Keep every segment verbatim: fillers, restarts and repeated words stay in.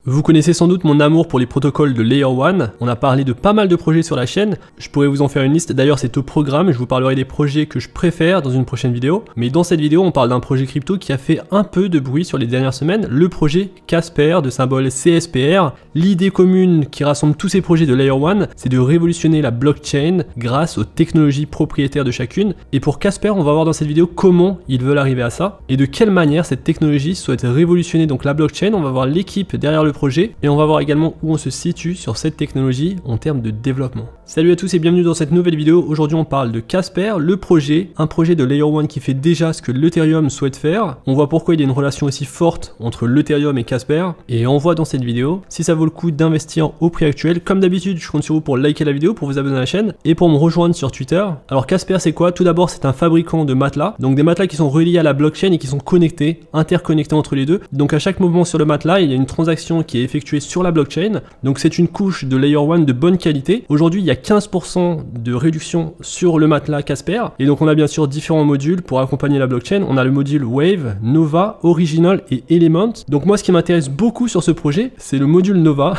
Vous connaissez sans doute mon amour pour les protocoles de Layer one, on a parlé de pas mal de projets sur la chaîne, je pourrais vous en faire une liste, d'ailleurs c'est au programme, je vous parlerai des projets que je préfère dans une prochaine vidéo, mais dans cette vidéo on parle d'un projet crypto qui a fait un peu de bruit sur les dernières semaines, le projet Casper de symbole C S P R. L'idée commune qui rassemble tous ces projets de Layer one, c'est de révolutionner la blockchain grâce aux technologies propriétaires de chacune, et pour Casper on va voir dans cette vidéo comment ils veulent arriver à ça, et de quelle manière cette technologie souhaite révolutionner donc la blockchain. On va voir l'équipe derrière le projet et on va voir également où on se situe sur cette technologie en termes de développement. Salut à tous et bienvenue dans cette nouvelle vidéo. Aujourd'hui on parle de Casper, le projet, un projet de Layer one qui fait déjà ce que l'Ethereum souhaite faire. On voit pourquoi il y a une relation aussi forte entre l'Ethereum et Casper et on voit dans cette vidéo si ça vaut le coup d'investir au prix actuel. Comme d'habitude je compte sur vous pour liker la vidéo, pour vous abonner à la chaîne et pour me rejoindre sur Twitter. Alors Casper c'est quoi? Tout d'abord c'est un fabricant de matelas, donc des matelas qui sont reliés à la blockchain et qui sont connectés, interconnectés entre les deux. Donc à chaque mouvement sur le matelas il y a une transaction qui est effectuée sur la blockchain, donc c'est une couche de Layer one de bonne qualité. Aujourd'hui il y a quinze pour cent de réduction sur le matelas Casper, et donc on a bien sûr différents modules pour accompagner la blockchain. On a le module Wave, Nova, Original et Element. Donc moi ce qui m'intéresse beaucoup sur ce projet c'est le module Nova.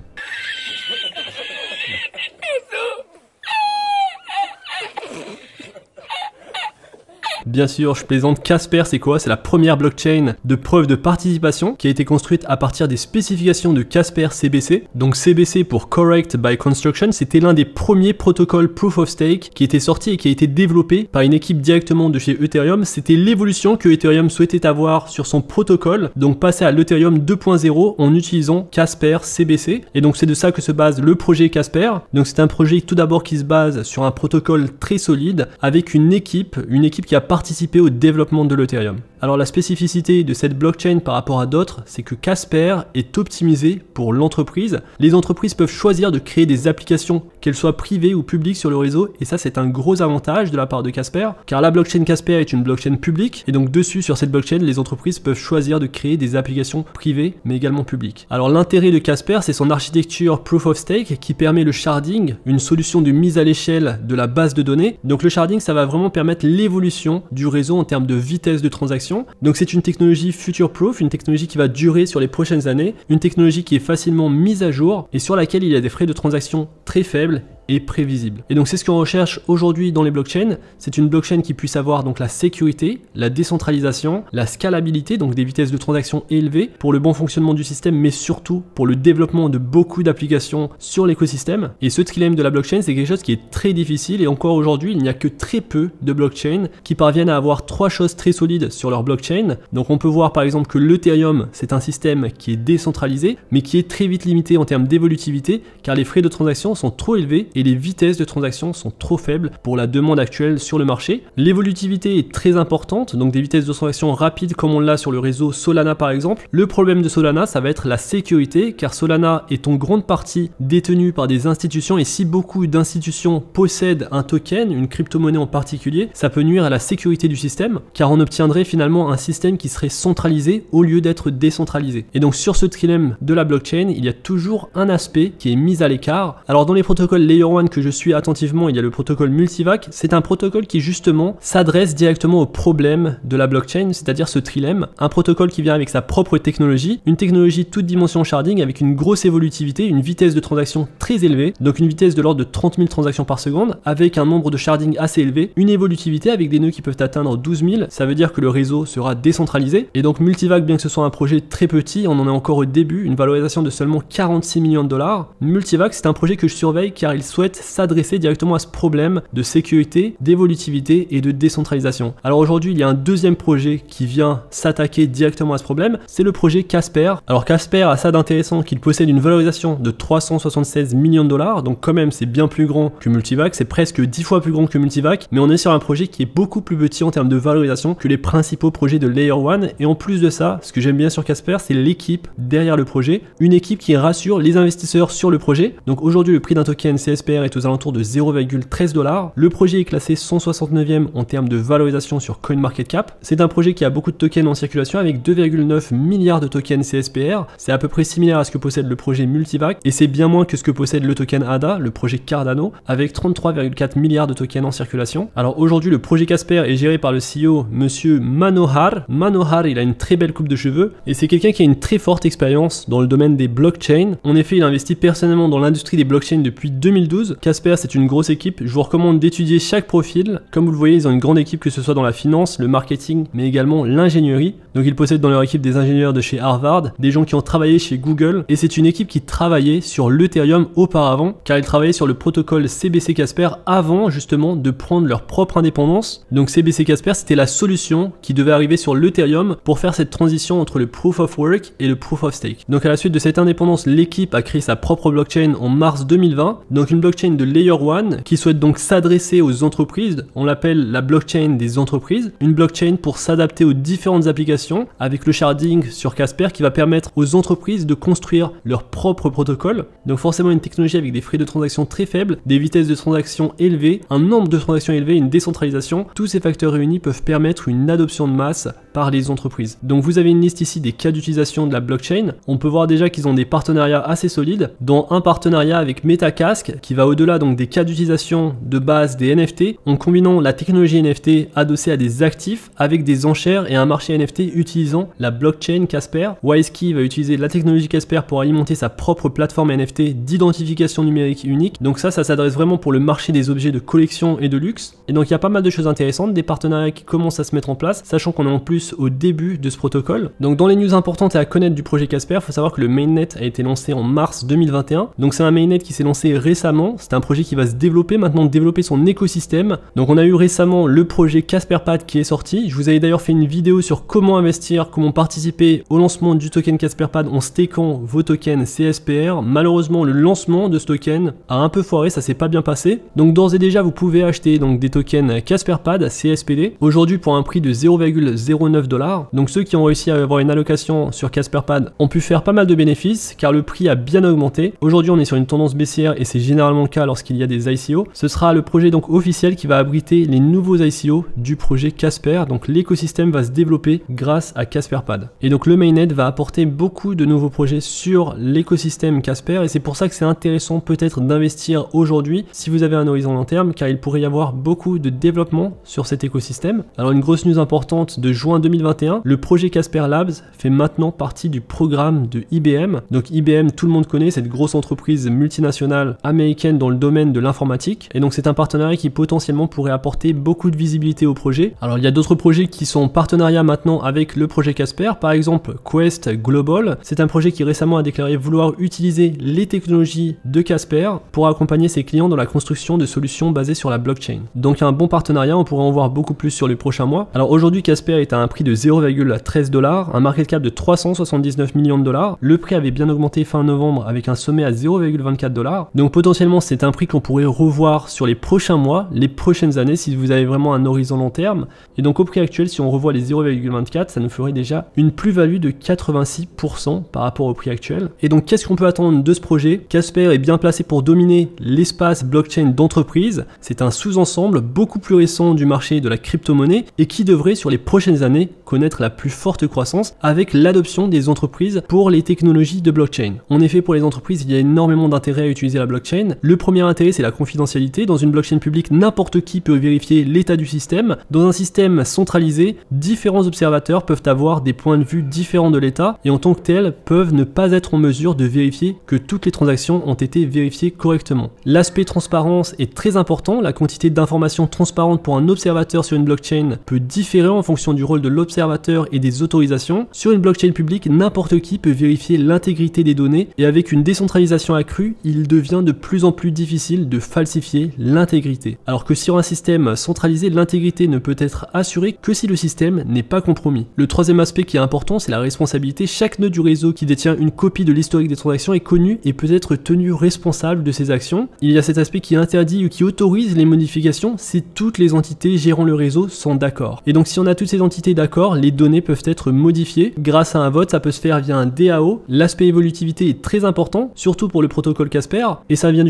Bien sûr, je plaisante. Casper, c'est quoi? C'est la première blockchain de preuve de participation qui a été construite à partir des spécifications de Casper C B C. Donc C B C pour Correct by Construction, c'était l'un des premiers protocoles Proof of Stake qui était sorti et qui a été développé par une équipe directement de chez Ethereum. C'était l'évolution que Ethereum souhaitait avoir sur son protocole, donc passer à l'Ethereum deux point zéro en utilisant Casper C B C. Et donc c'est de ça que se base le projet Casper. Donc c'est un projet tout d'abord qui se base sur un protocole très solide avec une équipe, une équipe qui a participer au développement de l'Ethereum. Alors la spécificité de cette blockchain par rapport à d'autres, c'est que Casper est optimisé pour l'entreprise. Les entreprises peuvent choisir de créer des applications, qu'elles soient privées ou publiques sur le réseau, et ça c'est un gros avantage de la part de Casper, car la blockchain Casper est une blockchain publique, et donc dessus sur cette blockchain, les entreprises peuvent choisir de créer des applications privées, mais également publiques. Alors l'intérêt de Casper, c'est son architecture Proof of Stake, qui permet le sharding, une solution de mise à l'échelle de la base de données. Donc le sharding, ça va vraiment permettre l'évolution du réseau en termes de vitesse de transaction. Donc c'est une technologie future-proof, une technologie qui va durer sur les prochaines années, une technologie qui est facilement mise à jour et sur laquelle il y a des frais de transaction très faibles et prévisible. Et donc c'est ce qu'on recherche aujourd'hui dans les blockchains. C'est une blockchain qui puisse avoir donc la sécurité, la décentralisation, la scalabilité, donc des vitesses de transaction élevées pour le bon fonctionnement du système, mais surtout pour le développement de beaucoup d'applications sur l'écosystème. Et ce trilemme de la blockchain, c'est quelque chose qui est très difficile et encore aujourd'hui, il n'y a que très peu de blockchains qui parviennent à avoir trois choses très solides sur leur blockchain. Donc on peut voir par exemple que l'Ethereum, c'est un système qui est décentralisé, mais qui est très vite limité en termes d'évolutivité, car les frais de transaction sont trop élevés et les vitesses de transaction sont trop faibles pour la demande actuelle sur le marché. L'évolutivité est très importante, donc des vitesses de transaction rapides comme on l'a sur le réseau Solana par exemple. Le problème de Solana, ça va être la sécurité, car Solana est en grande partie détenue par des institutions, et si beaucoup d'institutions possèdent un token, une crypto-monnaie en particulier, ça peut nuire à la sécurité du système, car on obtiendrait finalement un système qui serait centralisé au lieu d'être décentralisé. Et donc sur ce trilemme de la blockchain, il y a toujours un aspect qui est mis à l'écart. Alors dans les protocoles Layer one que je suis attentivement, il y a le protocole Multivac. C'est un protocole qui justement s'adresse directement au problème de la blockchain, c'est-à-dire ce trilemme, un protocole qui vient avec sa propre technologie, une technologie toute dimension sharding avec une grosse évolutivité, une vitesse de transaction très élevée, donc une vitesse de l'ordre de trente mille transactions par seconde, avec un nombre de sharding assez élevé, une évolutivité avec des nœuds qui peuvent atteindre douze mille, ça veut dire que le réseau sera décentralisé. Et donc Multivac, bien que ce soit un projet très petit, on en est encore au début, une valorisation de seulement quarante-six millions de dollars. Multivac, c'est un projet que je surveille car il souhaite s'adresser directement à ce problème de sécurité, d'évolutivité et de décentralisation. Alors aujourd'hui, il y a un deuxième projet qui vient s'attaquer directement à ce problème, c'est le projet Casper. Alors Casper a ça d'intéressant qu'il possède une valorisation de trois cent soixante-seize millions de dollars, donc quand même c'est bien plus grand que Multivac, c'est presque dix fois plus grand que Multivac, mais on est sur un projet qui est beaucoup plus petit en termes de valorisation que les principaux projets de Layer one. Et en plus de ça, ce que j'aime bien sur Casper, c'est l'équipe derrière le projet, une équipe qui rassure les investisseurs sur le projet. Donc aujourd'hui, le prix d'un token C S Casper est aux alentours de zéro virgule treize dollars. Le projet est classé cent soixante-neuvième en termes de valorisation sur CoinMarketCap. C'est un projet qui a beaucoup de tokens en circulation avec deux virgule neuf milliards de tokens C S P R. C'est à peu près similaire à ce que possède le projet Multivac et c'est bien moins que ce que possède le token A D A, le projet Cardano, avec trente-trois virgule quatre milliards de tokens en circulation. Alors aujourd'hui, le projet Casper est géré par le C E O, monsieur Manohar. Manohar, il a une très belle coupe de cheveux et c'est quelqu'un qui a une très forte expérience dans le domaine des blockchains. En effet, il investit personnellement dans l'industrie des blockchains depuis deux mille douze. Casper, c'est une grosse équipe. Je vous recommande d'étudier chaque profil. Comme vous le voyez, ils ont une grande équipe, que ce soit dans la finance, le marketing, mais également l'ingénierie. Donc ils possèdent dans leur équipe des ingénieurs de chez Harvard, des gens qui ont travaillé chez Google, et c'est une équipe qui travaillait sur l'Ethereum auparavant, car ils travaillaient sur le protocole C B C Casper avant justement de prendre leur propre indépendance. Donc C B C Casper, c'était la solution qui devait arriver sur l'Ethereum pour faire cette transition entre le Proof of Work et le Proof of Stake. Donc à la suite de cette indépendance, l'équipe a créé sa propre blockchain en mars deux mille vingt, donc une blockchain de Layer un qui souhaite donc s'adresser aux entreprises. On l'appelle la blockchain des entreprises, une blockchain pour s'adapter aux différentes applications avec le sharding sur Casper qui va permettre aux entreprises de construire leur propre protocole. Donc forcément une technologie avec des frais de transaction très faibles, des vitesses de transaction élevées, un nombre de transactions élevé, une décentralisation. Tous ces facteurs réunis peuvent permettre une adoption de masse par les entreprises. Donc vous avez une liste ici des cas d'utilisation de la blockchain. On peut voir déjà qu'ils ont des partenariats assez solides, dont un partenariat avec MetaCask qui va au-delà donc des cas d'utilisation de base des N F T, en combinant la technologie N F T adossée à des actifs avec des enchères et un marché N F T utilisant la blockchain Casper. WiseKey va utiliser la technologie Casper pour alimenter sa propre plateforme N F T d'identification numérique unique. Donc ça, ça s'adresse vraiment pour le marché des objets de collection et de luxe. Et donc il y a pas mal de choses intéressantes, des partenariats qui commencent à se mettre en place, sachant qu'on est en plus au début de ce protocole. Donc dans les news importantes à connaître du projet Casper, il faut savoir que le mainnet a été lancé en mars deux mille vingt et un. Donc c'est un mainnet qui s'est lancé récemment. C'est un projet qui va se développer maintenant, développer son écosystème. Donc on a eu récemment le projet CasperPad qui est sorti. Je vous avais d'ailleurs fait une vidéo sur comment investir, comment participer au lancement du token CasperPad en stakant vos tokens C S P R. Malheureusement, le lancement de ce token a un peu foiré, ça s'est pas bien passé. Donc d'ores et déjà, vous pouvez acheter donc des tokens CasperPad C S P D aujourd'hui pour un prix de zéro virgule zéro neuf dollars. Donc ceux qui ont réussi à avoir une allocation sur CasperPad ont pu faire pas mal de bénéfices car le prix a bien augmenté. Aujourd'hui, on est sur une tendance baissière et c'est généralement le cas lorsqu'il y a des I C O. Ce sera le projet donc officiel qui va abriter les nouveaux I C O du projet Casper. Donc l'écosystème va se développer grâce à CasperPad. Et donc le mainnet va apporter beaucoup de nouveaux projets sur l'écosystème Casper et c'est pour ça que c'est intéressant peut-être d'investir aujourd'hui si vous avez un horizon long terme car il pourrait y avoir beaucoup de développement sur cet écosystème. Alors une grosse news importante de juin deux mille vingt et un, le projet Casper Labs fait maintenant partie du programme de I B M. Donc I B M, tout le monde connaît, cette grosse entreprise multinationale américaine dans le domaine de l'informatique et donc c'est un partenariat qui potentiellement pourrait apporter beaucoup de visibilité au projet. Alors il y a d'autres projets qui sont en partenariat maintenant avec le projet Casper, par exemple Quest Global. C'est un projet qui récemment a déclaré vouloir utiliser les technologies de Casper pour accompagner ses clients dans la construction de solutions basées sur la blockchain. Donc un bon partenariat, on pourrait en voir beaucoup plus sur les prochains mois. Alors aujourd'hui Casper est à un prix de zéro virgule treize dollars, un market cap de trois cent soixante-dix-neuf millions de dollars. Le prix avait bien augmenté fin novembre avec un sommet à zéro virgule vingt-quatre dollars. Donc potentiellement c'est un prix qu'on pourrait revoir sur les prochains mois, les prochaines années si vous avez vraiment un horizon long terme. Et donc au prix actuel, si on revoit les zéro virgule vingt-quatre, ça nous ferait déjà une plus-value de quatre-vingt-six pour cent par rapport au prix actuel. Et donc qu'est-ce qu'on peut attendre de ce projet? Casper est bien placé pour dominer l'espace blockchain d'entreprise. C'est un sous-ensemble beaucoup plus récent du marché de la crypto-monnaie et qui devrait sur les prochaines années connaître la plus forte croissance avec l'adoption des entreprises pour les technologies de blockchain. En effet, pour les entreprises, il y a énormément d'intérêt à utiliser la blockchain. Le premier intérêt, c'est la confidentialité. Dans une blockchain publique, n'importe qui peut vérifier l'état du système. Dans un système centralisé, différents observateurs peuvent avoir des points de vue différents de l'état et en tant que tels peuvent ne pas être en mesure de vérifier que toutes les transactions ont été vérifiées correctement. L'aspect transparence est très important. La quantité d'informations transparentes pour un observateur sur une blockchain peut différer en fonction du rôle de l'observateur et des autorisations. Sur une blockchain publique, n'importe qui peut vérifier l'intégrité des données et avec une décentralisation accrue, il devient de plus en plus difficile de falsifier l'intégrité. Alors que sur un système centralisé, l'intégrité ne peut être assurée que si le système n'est pas compromis. Le troisième aspect qui est important, c'est la responsabilité. Chaque nœud du réseau qui détient une copie de l'historique des transactions est connu et peut être tenu responsable de ses actions. Il y a cet aspect qui interdit ou qui autorise les modifications si toutes les entités gérant le réseau sont d'accord. Et donc si on a toutes ces entités d'accord, les données peuvent être modifiées. Grâce à un vote, ça peut se faire via un D A O. L'aspect évolutivité est très important, surtout pour le protocole Casper, et ça vient du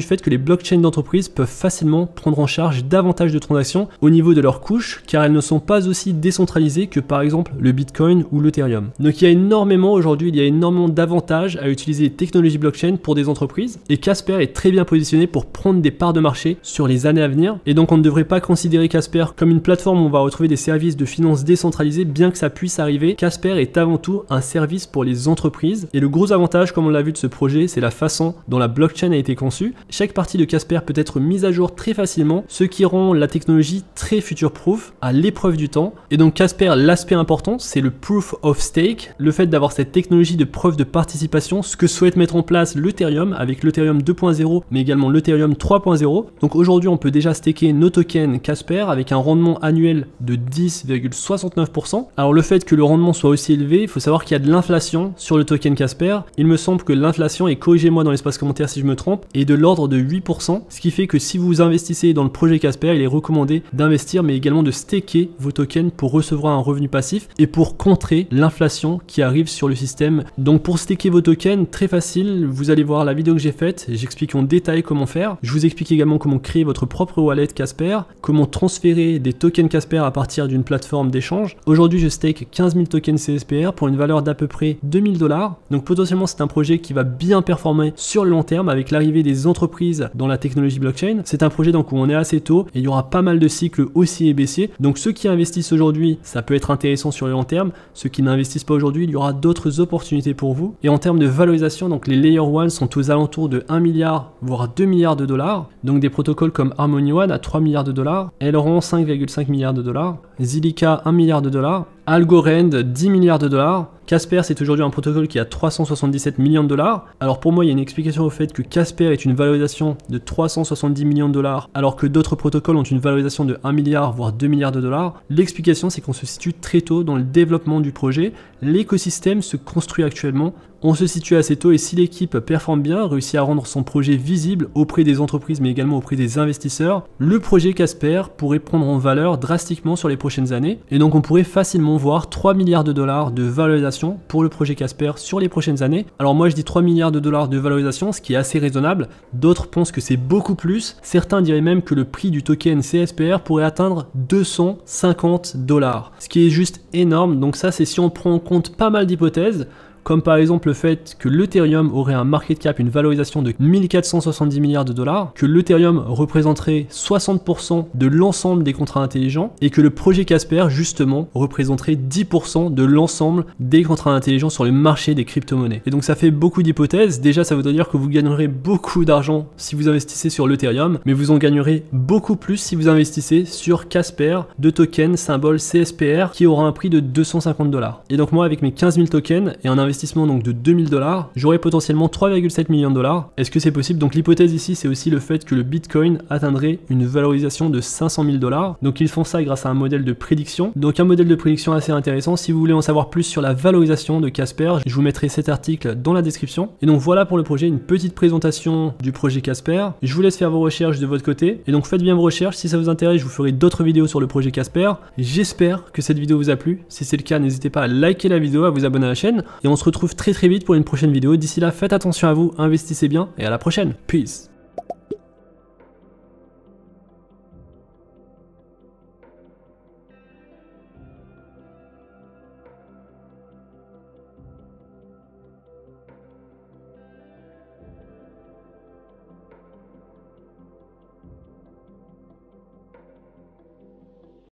du fait que les blockchains d'entreprise peuvent facilement prendre en charge davantage de transactions au niveau de leurs couches, car elles ne sont pas aussi décentralisées que par exemple le Bitcoin ou l'Ethereum. Donc il y a énormément aujourd'hui, il y a énormément d'avantages à utiliser les technologies blockchain pour des entreprises, et Casper est très bien positionné pour prendre des parts de marché sur les années à venir. Et donc on ne devrait pas considérer Casper comme une plateforme où on va retrouver des services de finances décentralisés, bien que ça puisse arriver. Casper est avant tout un service pour les entreprises, et le gros avantage, comme on l'a vu de ce projet, c'est la façon dont la blockchain a été conçue. Chaque partie de Casper peut être mise à jour très facilement, ce qui rend la technologie très future-proof, à l'épreuve du temps. Et donc Casper, l'aspect important, c'est le proof of stake, le fait d'avoir cette technologie de preuve de participation, ce que souhaite mettre en place l'Ethereum avec l'Ethereum deux point zéro, mais également l'Ethereum trois point zéro. Donc aujourd'hui, on peut déjà staker nos tokens Casper avec un rendement annuel de dix virgule soixante-neuf pour cent. Alors le fait que le rendement soit aussi élevé, il faut savoir qu'il y a de l'inflation sur le token Casper. Il me semble que l'inflation, et corrigez-moi dans l'espace commentaire si je me trompe, est de l'ordre de huit pour cent, ce qui fait que si vous investissez dans le projet Casper, il est recommandé d'investir, mais également de staker vos tokens pour recevoir un revenu passif et pour contrer l'inflation qui arrive sur le système. Donc pour staker vos tokens, très facile, vous allez voir la vidéo que j'ai faite, j'explique en détail comment faire. Je vous explique également comment créer votre propre wallet Casper, comment transférer des tokens Casper à partir d'une plateforme d'échange. Aujourd'hui, je stake quinze mille tokens C S P R pour une valeur d'à peu près deux mille dollars. Donc potentiellement, c'est un projet qui va bien performer sur le long terme avec l'arrivée des entreprises dans la technologie blockchain. C'est un projet donc où on est assez tôt et il y aura pas mal de cycles haussiers et baissiers. Donc ceux qui investissent aujourd'hui, ça peut être intéressant sur le long terme. Ceux qui n'investissent pas aujourd'hui, il y aura d'autres opportunités pour vous. Et en termes de valorisation, donc les Layer un sont aux alentours de un milliard voire deux milliards de dollars. Donc des protocoles comme Harmony One à trois milliards de dollars, Elrond cinq virgule cinq milliards de dollars, Zilliqa un milliard de dollars, Algorand dix milliards de dollars. Casper, c'est aujourd'hui un protocole qui a trois cent soixante-dix-sept millions de dollars. Alors pour moi, il y a une explication au fait que Casper est une valorisation de trois cent soixante-dix millions de dollars, alors que d'autres protocoles ont une valorisation de un milliard voire deux milliards de dollars. L'explication, c'est qu'on se situe très tôt dans le développement du projet. L'écosystème se construit actuellement. On se situe assez tôt et si l'équipe performe bien, réussit à rendre son projet visible auprès des entreprises mais également auprès des investisseurs, le projet Casper pourrait prendre en valeur drastiquement sur les prochaines années. Et donc on pourrait facilement voir trois milliards de dollars de valorisation pour le projet Casper sur les prochaines années. Alors moi je dis trois milliards de dollars de valorisation, ce qui est assez raisonnable. D'autres pensent que c'est beaucoup plus. Certains diraient même que le prix du token C S P R pourrait atteindre deux cent cinquante dollars. Ce qui est juste énorme. Donc ça, c'est si on prend en compte pas mal d'hypothèses, comme par exemple le fait que l'Ethereum aurait un market cap, une valorisation de mille quatre cent soixante-dix milliards de dollars, que l'Ethereum représenterait soixante pour cent de l'ensemble des contrats intelligents, et que le projet Casper, justement, représenterait dix pour cent de l'ensemble des contrats intelligents sur le marché des crypto-monnaies. Et donc ça fait beaucoup d'hypothèses. Déjà, ça voudrait dire que vous gagnerez beaucoup d'argent si vous investissez sur l'Ethereum, mais vous en gagnerez beaucoup plus si vous investissez sur Casper, de token symbole C S P R, qui aura un prix de deux cent cinquante dollars. Et donc moi, avec mes quinze mille tokens et un investissement investissement donc de deux mille dollars, j'aurai potentiellement trois virgule sept millions de dollars. Est-ce que c'est possible? Donc l'hypothèse ici, c'est aussi le fait que le Bitcoin atteindrait une valorisation de cinq cent mille dollars. Donc ils font ça grâce à un modèle de prédiction. Donc un modèle de prédiction assez intéressant. Si vous voulez en savoir plus sur la valorisation de Casper, je vous mettrai cet article dans la description. Et donc voilà pour le projet, une petite présentation du projet Casper. Je vous laisse faire vos recherches de votre côté. Et donc faites bien vos recherches. Si ça vous intéresse, je vous ferai d'autres vidéos sur le projet Casper. J'espère que cette vidéo vous a plu. Si c'est le cas, n'hésitez pas à liker la vidéo, à vous abonner à la chaîne. Et on se retrouve très très vite pour une prochaine vidéo. D'ici là, faites attention à vous, investissez bien et à la prochaine. Peace.